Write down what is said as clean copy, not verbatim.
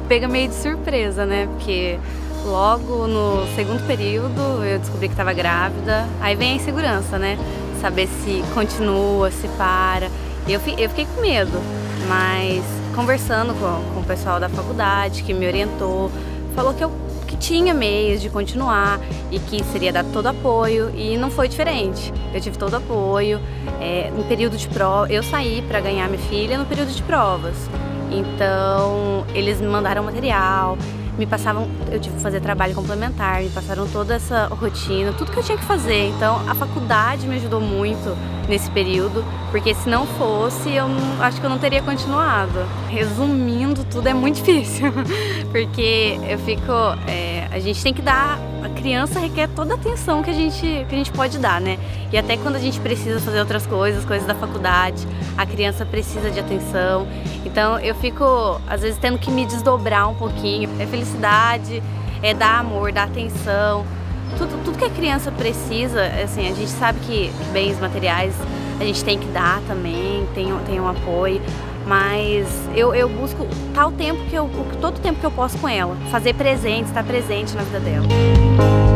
pega meio de surpresa, né? Porque logo no segundo período eu descobri que estava grávida. Aí vem a insegurança, né? Saber se continua, se para. Eu fiquei com medo, mas conversando com o pessoal da faculdade que me orientou, falou que tinha meios de continuar e que seria dado todo apoio, e não foi diferente. Eu tive todo apoio. No período de prova, eu saí para ganhar minha filha no período de provas. Então, eles me mandaram material, me passavam, eu tive que fazer trabalho complementar, me passaram toda essa rotina, tudo que eu tinha que fazer. Então, a faculdade me ajudou muito nesse período, porque se não fosse, acho que eu não teria continuado. Resumindo, tudo é muito difícil, porque a gente tem que dar, a criança requer toda a atenção que a gente pode dar, né? E até quando a gente precisa fazer outras coisas da faculdade, a criança precisa de atenção. Então eu fico, às vezes, tendo que me desdobrar um pouquinho. É felicidade, é dar amor, dar atenção. Tudo que a criança precisa, assim, a gente sabe que bens materiais a gente tem que dar também, tem um apoio. Mas eu busco todo o tempo que eu posso com ela, fazer presente, estar presente na vida dela.